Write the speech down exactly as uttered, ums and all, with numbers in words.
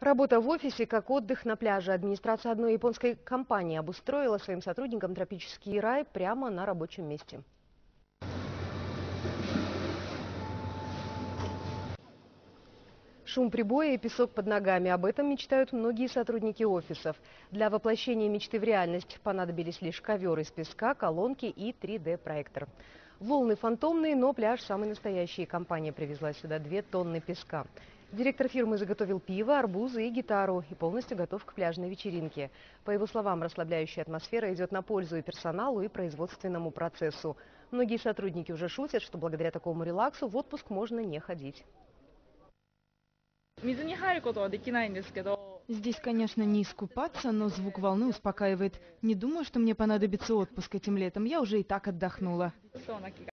Работа в офисе как отдых на пляже. Администрация одной японской компании обустроила своим сотрудникам тропический рай прямо на рабочем месте. Шум прибоя и песок под ногами. Об этом мечтают многие сотрудники офисов. Для воплощения мечты в реальность понадобились лишь ковер из песка, колонки и три дэ проектор. Волны фантомные, но пляж самый настоящий. Компания привезла сюда две тонны песка. Директор фирмы заготовил пиво, арбузы и гитару и полностью готов к пляжной вечеринке. По его словам, расслабляющая атмосфера идет на пользу и персоналу, и производственному процессу. Многие сотрудники уже шутят, что благодаря такому релаксу в отпуск можно не ходить. Здесь, конечно, не искупаться, но звук волны успокаивает. Не думаю, что мне понадобится отпуск этим летом. Я уже и так отдохнула.